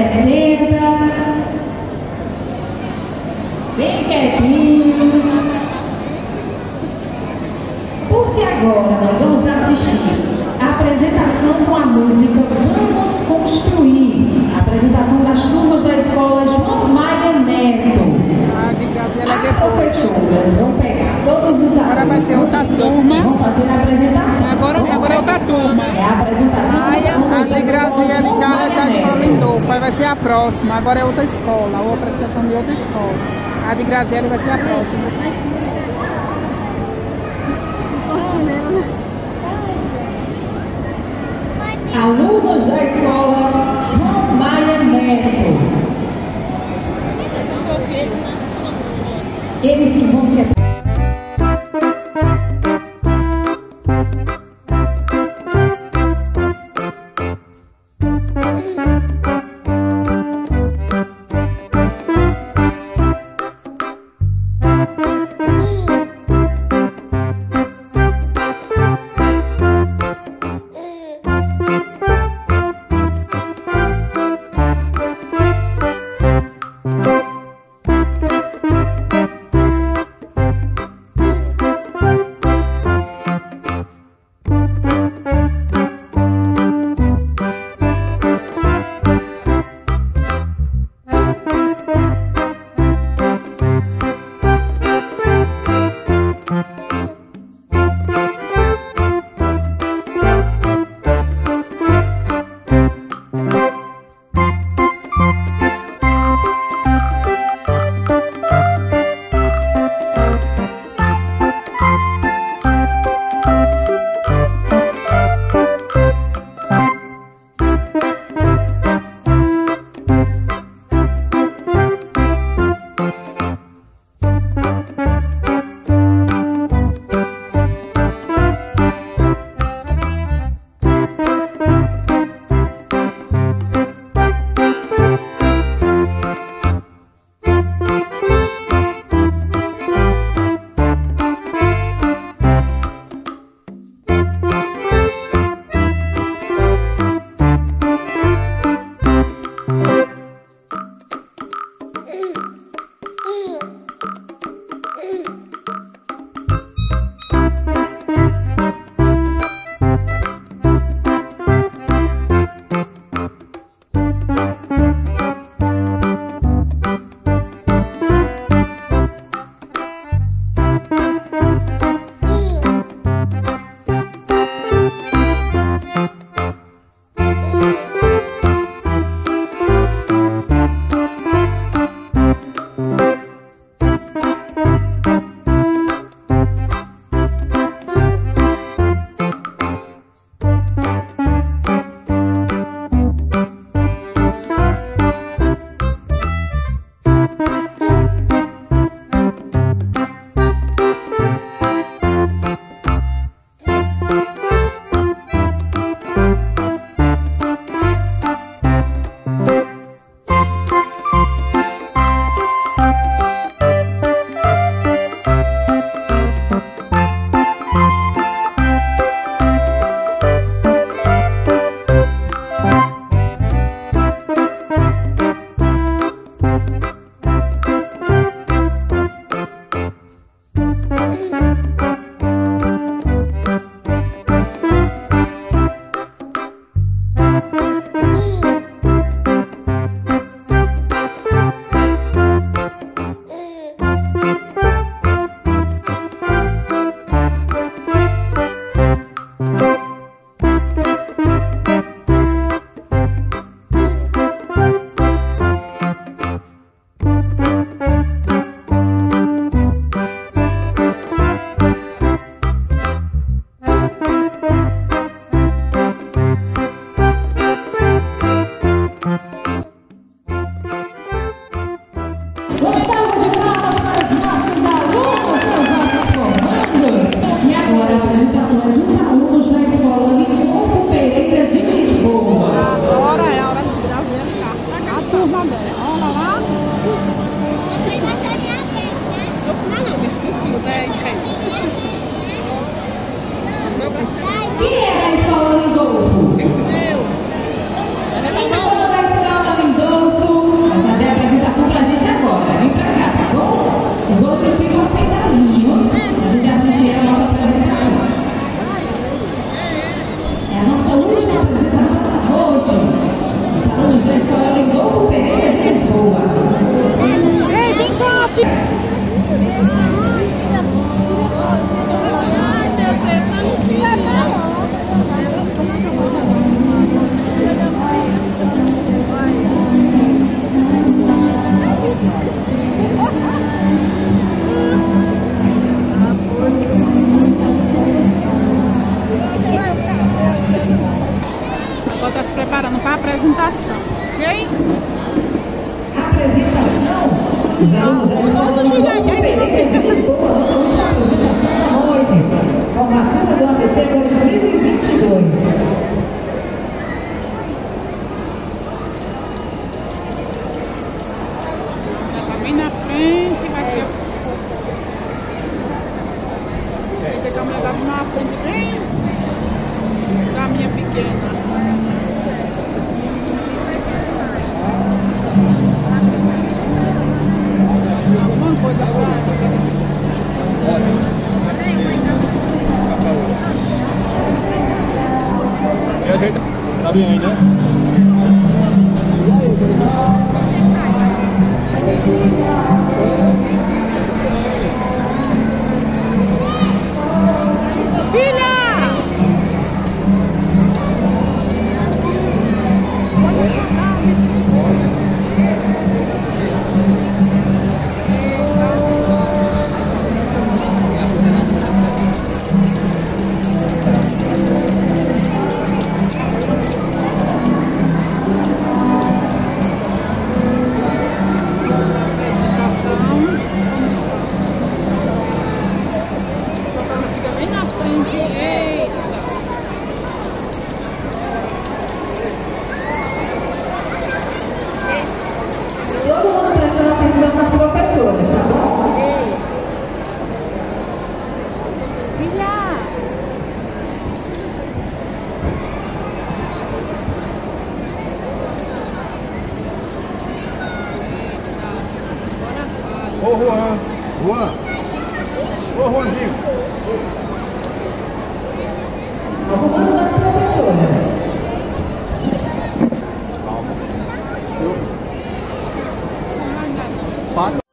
senta. Bem quietinho. Porque agora nós vamos assistir a apresentação com a música Vamos Construir. A apresentação das turmas da escola João Maia Neto. A de Graziela é As depois. professoras vão pegar todos os alunos. Agora vai ser outra turma. Vão fazer a apresentação. Agora é outra turma. É a apresentação. A de Graziela e Cara é da escola Lindolfo. Aí vai ser a próxima. Agora é outra escola. Ou a apresentação de outra escola. A de Graziela vai ser a próxima. Alunos da escola João Maia Neto. Eles que vão se Quem é da escola Lindolfo? Eu. Quem é da escola Lindolfo? apresentação, ok? Apresentação? Todos os dias. Formatura do ABC 2022. Tá bem na frente, vai ser. Aí tem que levar uma frente bem da minha pequena. Alguma coisa pra tá bem aí, né? Todo mundo prestando atenção nas professoras, tá bom? Ô, Juan! Juan! Ô, Juanzinho! Arrumando das professoras. Calma.